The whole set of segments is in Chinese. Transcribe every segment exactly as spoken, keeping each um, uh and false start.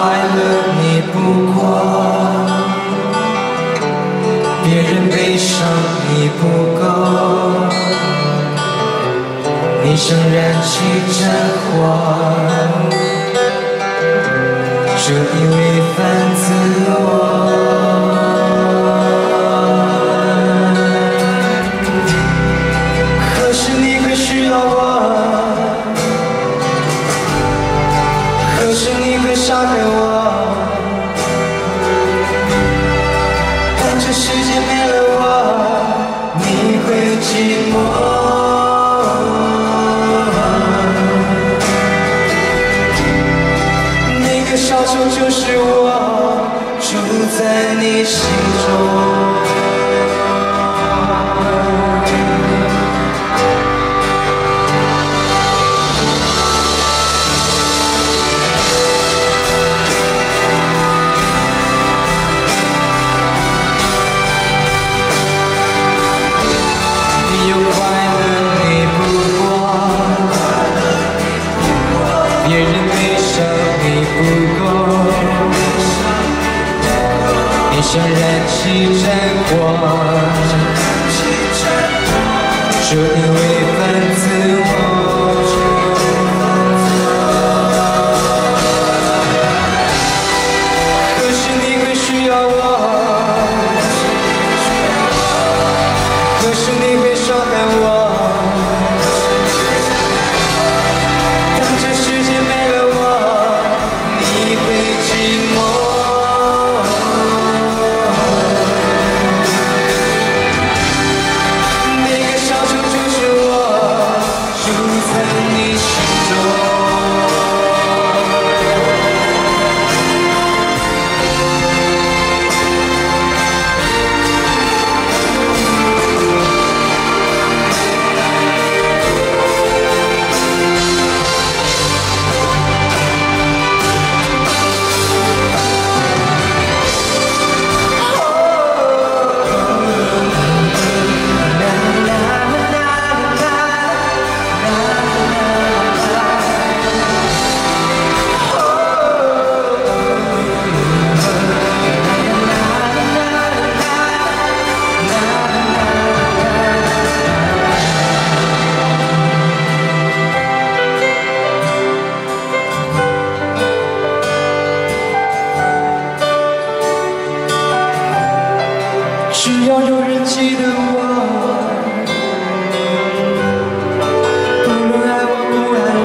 乐你不过，别人悲伤你不够，你想燃起战火，这一违反自我。何时你会需要我？何时你会伤害我？当这世界没了我，你会寂寞。那个小丑就是我，住在你心中。别人悲伤你不够，你想燃起战火，这一违反自我。何时你会需要我？何时你会伤害我？只要有人记得我，不论爱我不爱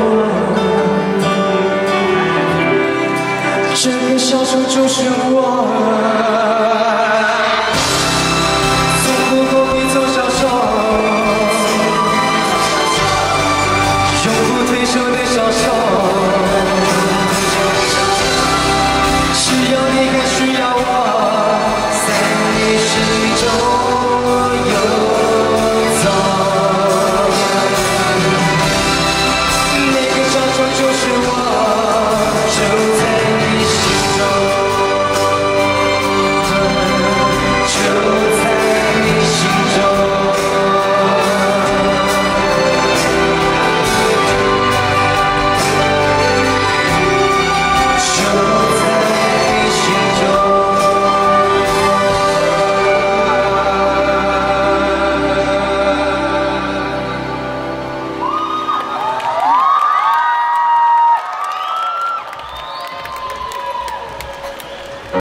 我，这个小丑就是我。